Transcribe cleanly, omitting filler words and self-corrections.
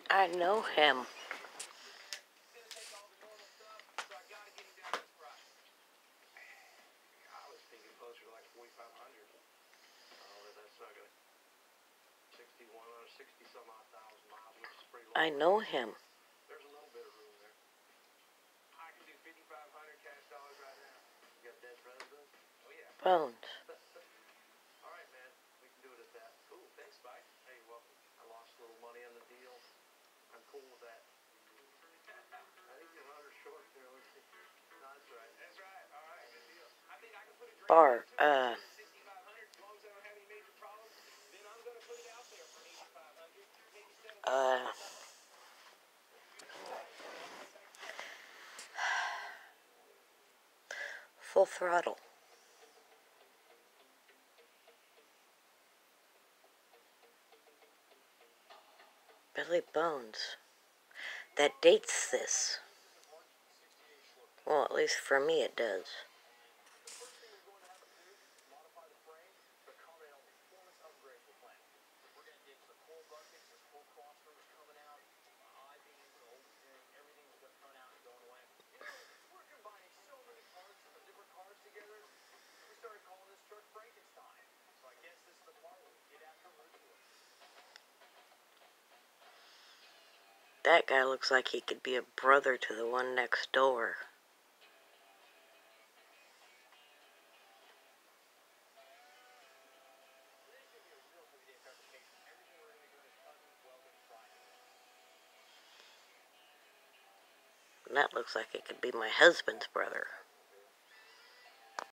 I know him. I know him. Bones. Bar, uh, Full Throttle. Billy Bones. That dates this. Well, at least for me it does. That guy looks like he could be a brother to the one next door. And that looks like it could be my husband's brother.